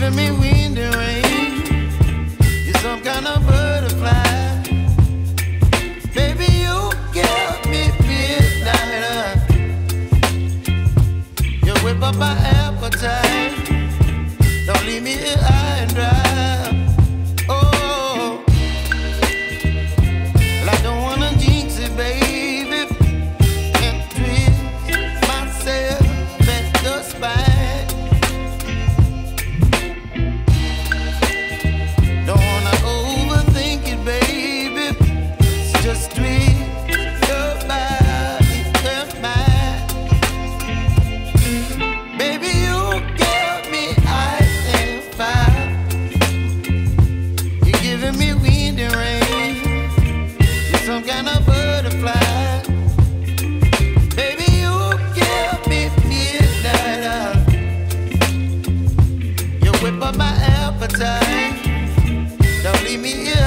giving me wind and rain. You're some kind of butterfly. Baby, you give me midnight. You whip up my appetite. Don't leave me here high and dry. Oh, well, I don't wanna jinx it, baby, and twist myself at the spine. Don't wanna overthink it, baby. It's just twist your body and mine. Baby, you give me ice and fire. You're giving me wind and rain. You're some kind of butterfly. Baby, you give me midnight. You whip up my appetite. Don't leave me here